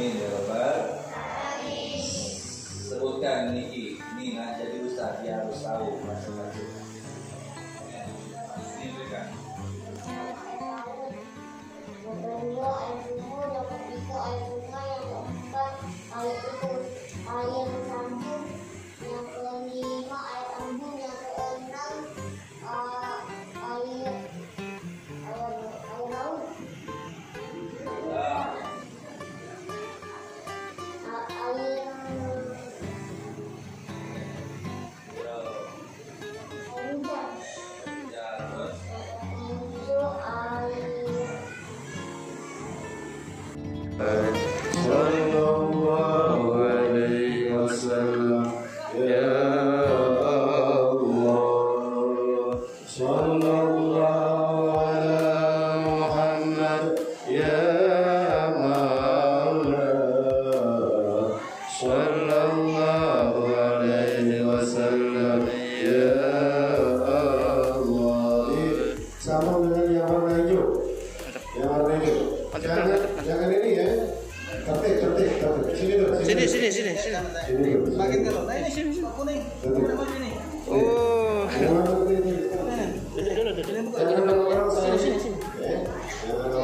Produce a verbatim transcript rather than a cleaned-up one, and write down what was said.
Amin ya Rabbal. Sebutkan Niki, ini nah jadi ustaz dia harus tahu masing-masing. Ini berikan. Yang kedua ayat umur, yang ketiga ayat bunga, yang keempat ayat itu ayat sambung, yang kelima ayat ambung, yang keenam uh, ayat ayat ayat laut. Sallallahu alaihi wasallam ya Allah, sallallahu ala Muhammad ya Maula, sallallahu alaihi wasallam ya Allah. Sama dengan yang warna hijau, yang warna hijau. Jangan, jangan ini ya. Tertib, tertib, tertib. Sini dulu. Sini, sini, sini, sini. Sini dulu. Bagian dulu. Nah ini sini, kuning. Kuning apa ini? Oh. Jangan ini. Duduk, duduk, duduk. Jangan orang Sini, sini, sini. Jangan